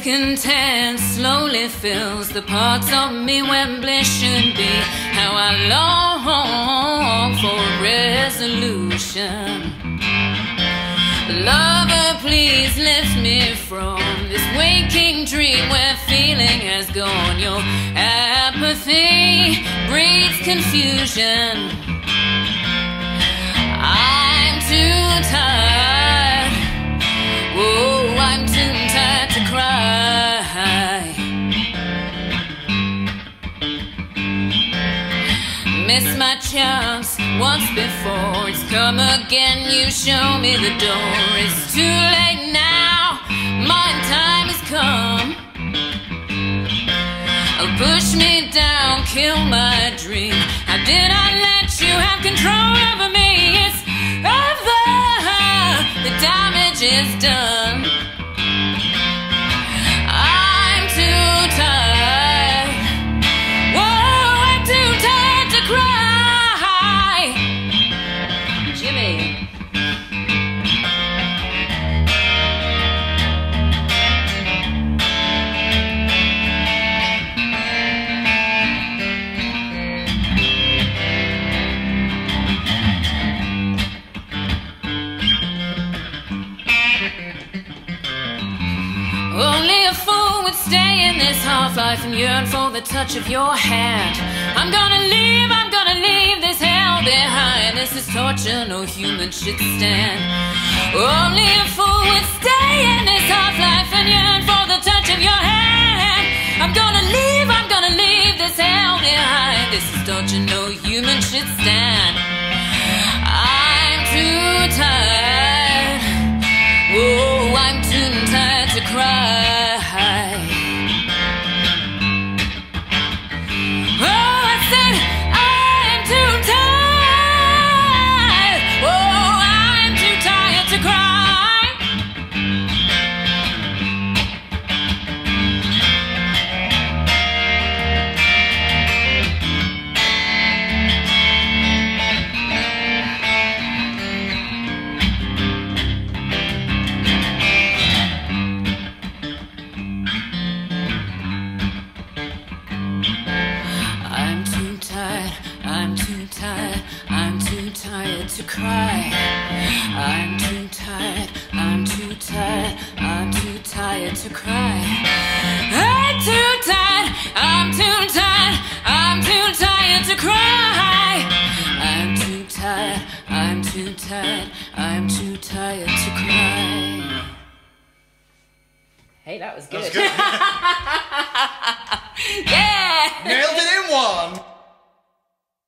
discontent slowly fills the parts of me when bliss should be. How I long for resolution. Lover, please lift me from this waking dream where feeling has gone. Your apathy breeds confusion. I'm too tired. Oh, I'm too tired to cry. Missed my chance once before. It's come again, you show me the door. It's too late now, my time has come. Push me down, kill my dream. How did I let you have control over me? It's over, the damage is done. I'm too tired. Whoa, I'm too tired to cry. Jimmy. Only a fool would stay in this half-life and yearn for the touch of your hand. I'm gonna leave this hell behind. This is torture no human should stand. Only a fool would stay in this half-life and yearn for the touch of your hand. I'm gonna leave this hell behind. This is torture no human should stand. I'm too tired. Oh, I'm too tired to cry. Oh, I said I'm too tired. Oh, I'm too tired to cry. I'm too tired to cry. I'm too tired, I'm too tired, I'm too tired to cry. I'm too tired, I'm too tired, I'm too tired to cry. I'm too tired, I'm too tired, I'm too tired to cry. Hey, that was good. That was good.